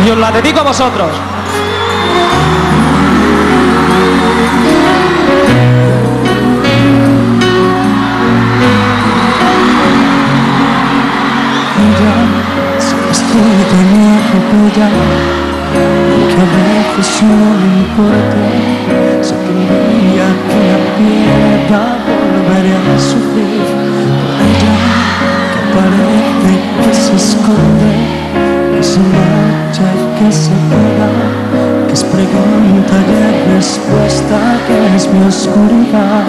y os la dedico a vosotros. Estoy tan lejos de ella, que a veces no me importa. Sé que el día que la pierda volveré a sufrir por ella, que aparece y que se esconde, que se marcha y que se queda, que es pregunta y es respuesta, que es mi oscuridad.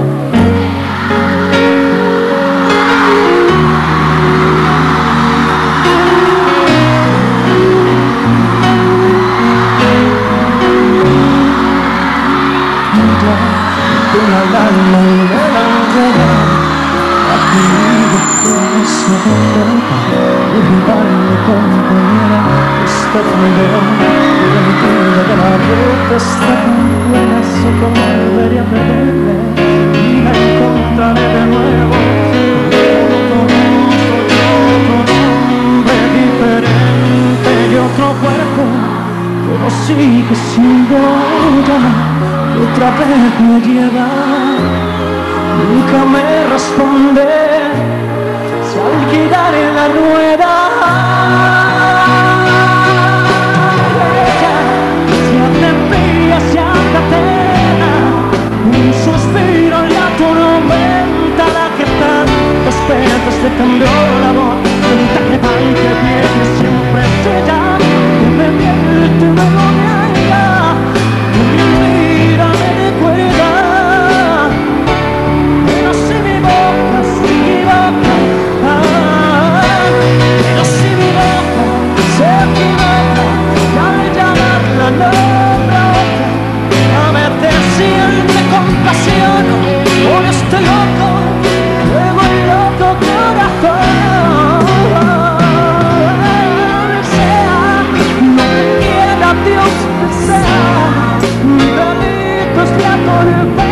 Esta tan buena, sé que volveré a perderme y la encontraré de nuevo. Otro nombre diferente y otro cuerpo, pero sigue siendo ella. Otra vez me lleva, nunca me responde, se alquilar en la rueda. Un suspiro y la tormenta, la que tantas veces te cambió la voz. Cuenta que va y que viene siempre es ella, que me miente, me lo niega, que mi vida me recuerda. Pero si mi boca se equivoca, pero si mi boca se equivoca, y al llamarla nombra otra, a veces siente compasión por este loco, luego el loco corazón. Sea lo que quiera Dios que sea, delitos de atormentar.